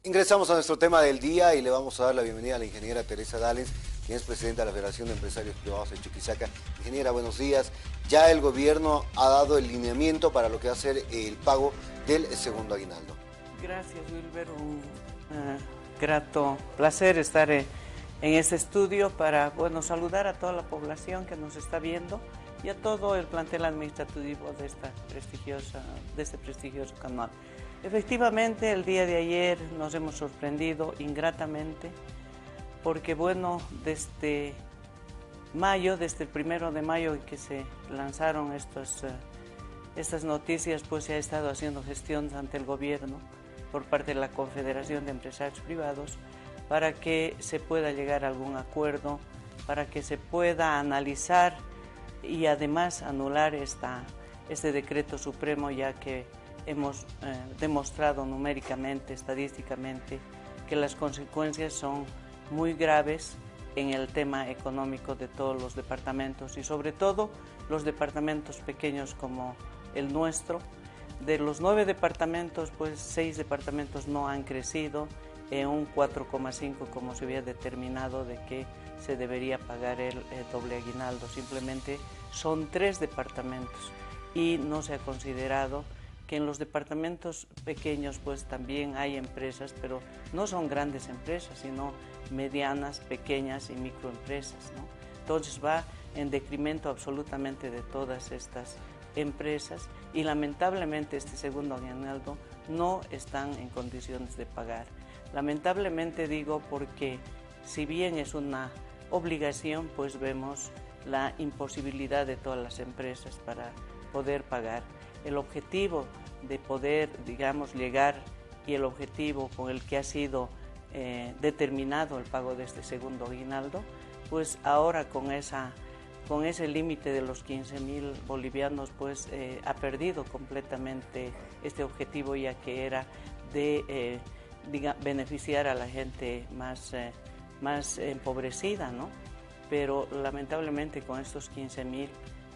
Ingresamos a nuestro tema del día y le vamos a dar la bienvenida a la ingeniera Teresa Dales, quien es presidenta de la Federación de Empresarios Privados de Chuquisaca. Ingeniera, buenos días. Ya el gobierno ha dado el lineamiento para lo que va a ser el pago del segundo aguinaldo. Gracias, Wilber. Un grato placer estar en este estudio para saludar a toda la población que nos está viendo y a todo el plantel administrativo de este prestigioso canal. Efectivamente, el día de ayer nos hemos sorprendido ingratamente porque, desde el 1 de mayo en que se lanzaron estas noticias, pues se ha estado haciendo gestiones ante el gobierno por parte de la Confederación de Empresarios Privados para que se pueda llegar a algún acuerdo, para que se pueda analizar y además anular este decreto supremo, ya que hemos demostrado numéricamente, estadísticamente, que las consecuencias son muy graves en el tema económico de todos los departamentos y sobre todo los departamentos pequeños como el nuestro. De los 9 departamentos, pues 6 departamentos no han crecido en un 4,5 como se había determinado de que se debería pagar el doble aguinaldo. Simplemente son 3 departamentos y no se ha considerado que en los departamentos pequeños pues también hay empresas, pero no son grandes empresas, sino medianas, pequeñas y microempresas, ¿no? Entonces va en detrimento absolutamente de todas estas empresas y lamentablemente este segundo aguinaldo no están en condiciones de pagar. Lamentablemente digo porque si bien es una obligación, pues vemos la imposibilidad de todas las empresas para poder pagar. El objetivo de poder, llegar y el objetivo con el que ha sido determinado el pago de este segundo aguinaldo, pues ahora con ese límite de los 15.000 bolivianos, pues ha perdido completamente este objetivo, ya que era de beneficiar a la gente más empobrecida, ¿no? Pero lamentablemente con estos 15.000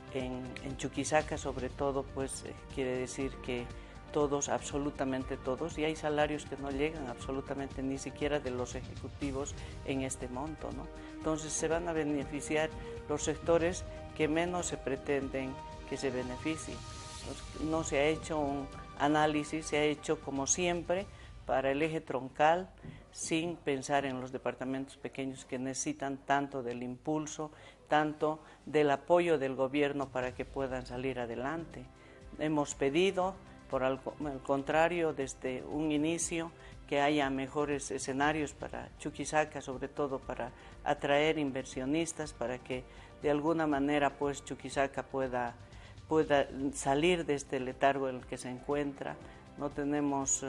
en Chuquisaca sobre todo, pues quiere decir que todos, absolutamente todos, y hay salarios que no llegan absolutamente ni siquiera de los ejecutivos en este monto, ¿no? Entonces se van a beneficiar los sectores que menos se pretenden que se beneficien. No se ha hecho un análisis, se ha hecho como siempre para el eje troncal, sin pensar en los departamentos pequeños que necesitan tanto del impulso, tanto del apoyo del gobierno para que puedan salir adelante. Hemos pedido, por el contrario, desde un inicio, que haya mejores escenarios para Chuquisaca, sobre todo para atraer inversionistas, para que de alguna manera pues Chuquisaca pueda salir de este letargo en el que se encuentra. No tenemos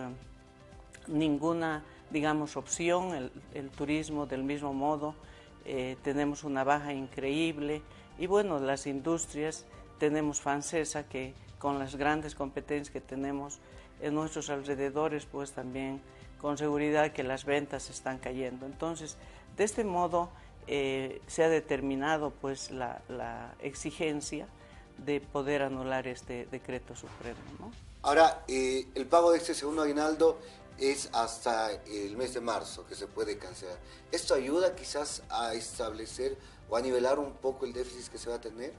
ninguna, opción, el turismo del mismo modo, tenemos una baja increíble y las industrias, tenemos Fancesa que con las grandes competencias que tenemos en nuestros alrededores, pues también con seguridad que las ventas están cayendo. Entonces, de este modo se ha determinado pues la exigencia de poder anular este decreto supremo, ¿no? Ahora, el pago de este segundo aguinaldo es hasta el mes de marzo que se puede cancelar. ¿Esto ayuda quizás a establecer o a nivelar un poco el déficit que se va a tener?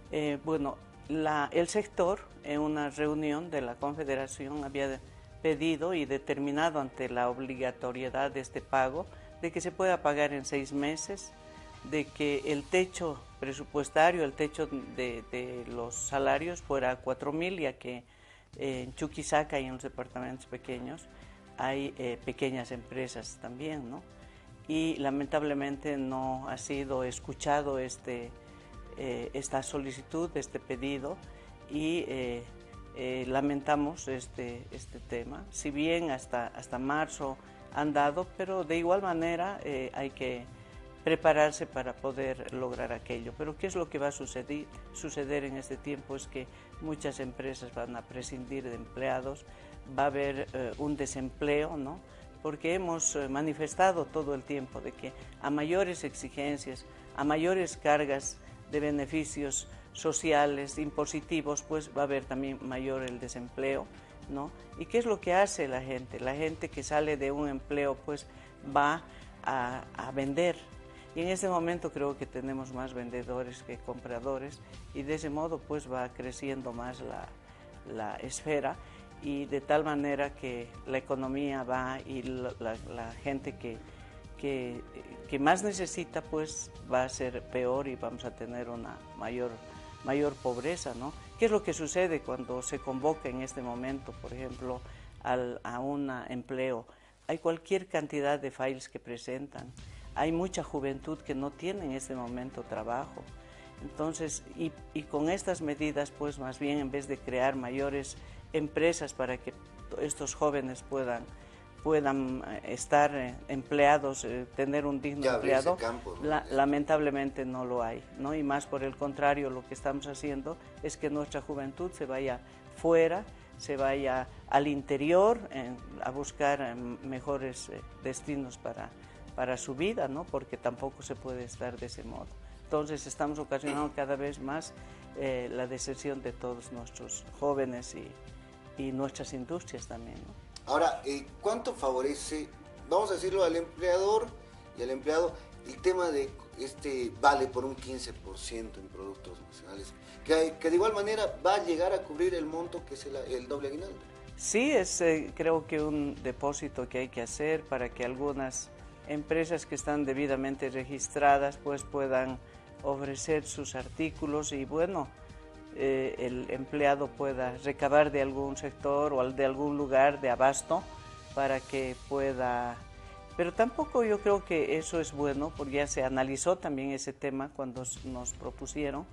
El sector en una reunión de la Confederación había pedido y determinado ante la obligatoriedad de este pago de que se pueda pagar en 6 meses, de que el techo presupuestario, el techo de los salarios fuera 4.000, ya que en Chuquisaca y en los departamentos pequeños hay pequeñas empresas también, ¿no? Y lamentablemente no ha sido escuchado esta solicitud, este pedido, y lamentamos este tema. Si bien hasta marzo han dado, pero de igual manera hay que prepararse para poder lograr aquello. Pero ¿qué es lo que va a suceder en este tiempo? Es que muchas empresas van a prescindir de empleados, va a haber un desempleo, ¿no? Porque hemos manifestado todo el tiempo de que a mayores exigencias, a mayores cargas de beneficios sociales, impositivos, pues va a haber también mayor el desempleo ¿no? ¿Y qué es lo que hace la gente? La gente que sale de un empleo pues va a vender. Y en ese momento creo que tenemos más vendedores que compradores y de ese modo pues va creciendo más la esfera y de tal manera que la economía va y la gente que más necesita pues va a ser peor y vamos a tener una mayor pobreza, ¿no? ¿Qué es lo que sucede cuando se convoca en este momento, por ejemplo, a un empleo? Hay cualquier cantidad de files que presentan. Hay mucha juventud que no tiene en este momento trabajo. Entonces, y con estas medidas, pues más bien en vez de crear mayores empresas para que estos jóvenes puedan estar empleados, tener un digno empleado, campo, ¿no? Lamentablemente no lo hay, ¿no? Y más por el contrario, lo que estamos haciendo es que nuestra juventud se vaya fuera, se vaya al interior a buscar mejores destinos para su vida, ¿no? Porque tampoco se puede estar de ese modo. Entonces estamos ocasionando cada vez más la deserción de todos nuestros jóvenes y nuestras industrias también, ¿no? Ahora, ¿cuánto favorece, vamos a decirlo, al empleador y al empleado el tema de vale por un 15% en productos nacionales, que de igual manera va a llegar a cubrir el monto que es el doble aguinaldo? Sí, es creo que un depósito que hay que hacer para que algunas empresas que están debidamente registradas pues puedan ofrecer sus artículos y bueno, el empleado pueda recabar de algún sector o de algún lugar de abasto para que pueda... Pero tampoco yo creo que eso es bueno, porque ya se analizó también ese tema cuando nos propusieron,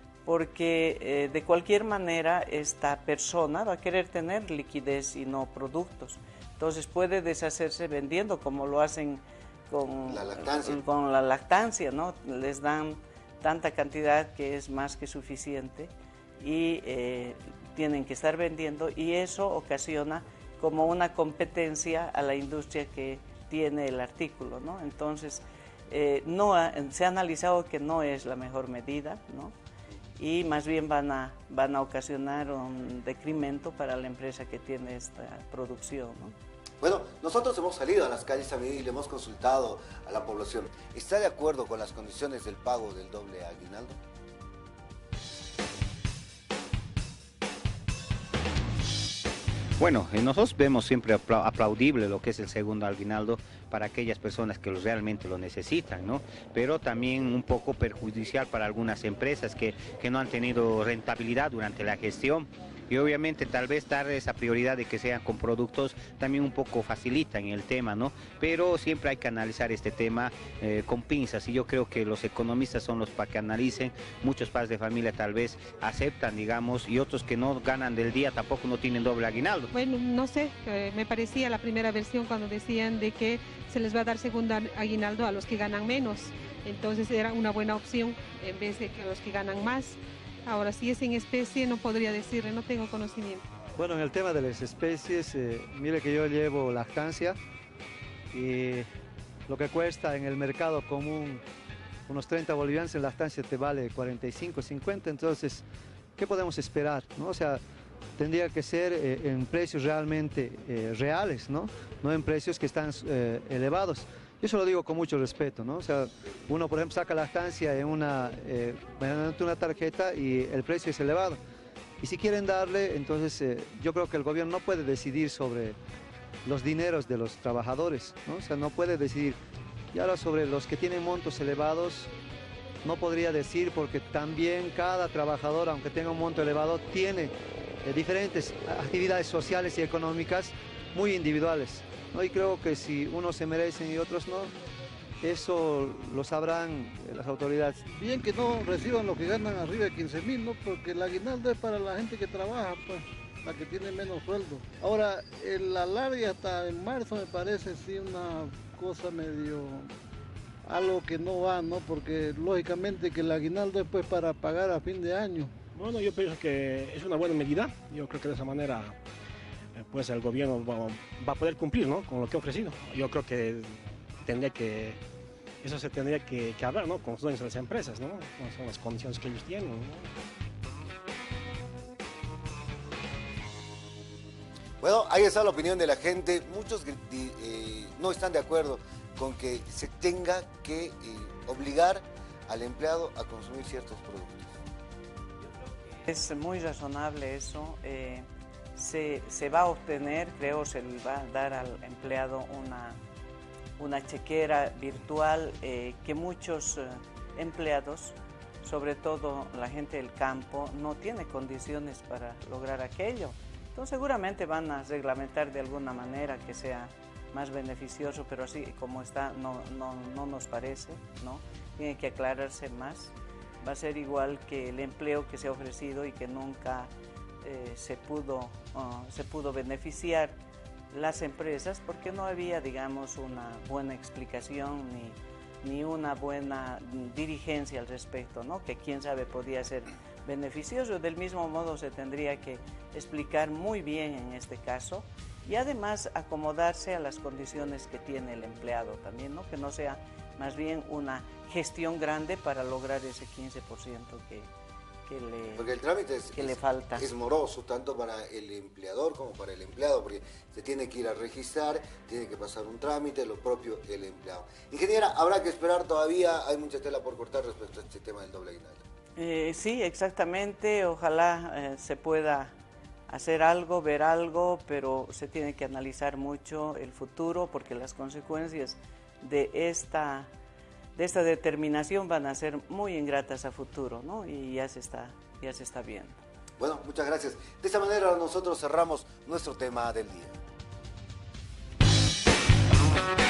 porque de cualquier manera esta persona va a querer tener liquidez y no productos. Entonces puede deshacerse vendiendo como lo hacen con la lactancia, ¿no? Les dan tanta cantidad que es más que suficiente y tienen que estar vendiendo y eso ocasiona como una competencia a la industria que tiene el artículo, ¿no? Entonces se ha analizado que no es la mejor medida, ¿no? Y más bien van a ocasionar un decremento para la empresa que tiene esta producción, ¿no? Bueno, nosotros hemos salido a las calles también y le hemos consultado a la población. ¿Está de acuerdo con las condiciones del pago del doble aguinaldo? Bueno, nosotros vemos siempre aplaudible lo que es el segundo aguinaldo para aquellas personas que realmente lo necesitan, ¿no? Pero también un poco perjudicial para algunas empresas que no han tenido rentabilidad durante la gestión. Y obviamente tal vez dar esa prioridad de que sean con productos también un poco facilita en el tema, ¿no? Pero siempre hay que analizar este tema con pinzas y yo creo que los economistas son los para que analicen. Muchos padres de familia tal vez aceptan, digamos, y otros que no ganan del día tampoco no tienen doble aguinaldo. Bueno, no sé, me parecía la primera versión cuando decían de que se les va a dar segundo aguinaldo a los que ganan menos. Entonces era una buena opción en vez de que los que ganan más. Ahora, si es en especie, no podría decirle, no tengo conocimiento. Bueno, en el tema de las especies, mire que yo llevo lactancia y lo que cuesta en el mercado común unos 30 bolivianos, en lactancia te vale 45, 50, entonces, ¿qué podemos esperar, no? O sea, tendría que ser en precios realmente reales, ¿no? No en precios que están elevados. Yo eso lo digo con mucho respeto, ¿no? O sea, uno, por ejemplo, saca lactancia mediante una tarjeta y el precio es elevado. Y si quieren darle, entonces yo creo que el gobierno no puede decidir sobre los dineros de los trabajadores, ¿no? O sea, no puede decidir. Y ahora sobre los que tienen montos elevados, no podría decir porque también cada trabajador, aunque tenga un monto elevado, tiene diferentes actividades sociales y económicas muy individuales, ¿no? Y creo que si unos se merecen y otros no, eso lo sabrán las autoridades. Bien que no reciban lo que ganan arriba de 15.000, ¿no? Porque el aguinaldo es para la gente que trabaja, pues, la que tiene menos sueldo. Ahora, el alargue hasta en marzo me parece sí una cosa medio... algo que no va, ¿no? Porque lógicamente que el aguinaldo es pues para pagar a fin de año. Bueno, yo pienso que es una buena medida. Yo creo que de esa manera pues el gobierno va a poder cumplir, ¿no? Con lo que ha ofrecido. Yo creo que eso se tendría que hablar, ¿no? Con los dueños de las empresas, ¿no? ¿Cuáles son las condiciones que ellos tienen, ¿no? Bueno, ahí está la opinión de la gente. Muchos no están de acuerdo con que se tenga que obligar al empleado a consumir ciertos productos. Es muy razonable eso. Se va a obtener, creo, se le va a dar al empleado una chequera virtual que muchos empleados, sobre todo la gente del campo, no tiene condiciones para lograr aquello. Entonces seguramente van a reglamentar de alguna manera que sea más beneficioso, pero así como está no nos parece, ¿no? Tiene que aclararse más. Va a ser igual que el empleo que se ha ofrecido y que nunca se pudo beneficiar las empresas porque no había, digamos, una buena explicación ni una buena dirigencia al respecto, ¿no? Que quién sabe podía ser beneficioso. Del mismo modo se tendría que explicar muy bien en este caso y además acomodarse a las condiciones que tiene el empleado también, ¿no? Que no sea más bien una gestión grande para lograr ese 15% porque el trámite le falta. Es moroso tanto para el empleador como para el empleado, porque se tiene que ir a registrar, tiene que pasar un trámite, lo propio el empleado. Ingeniera, habrá que esperar todavía, hay mucha tela por cortar respecto a este tema del doble aguinaldo. Sí, exactamente, ojalá se pueda hacer algo, ver algo, pero se tiene que analizar mucho el futuro porque las consecuencias de esta determinación van a ser muy ingratas a futuro, ¿no? Y ya se está viendo. Bueno, muchas gracias. De esta manera nosotros cerramos nuestro tema del día.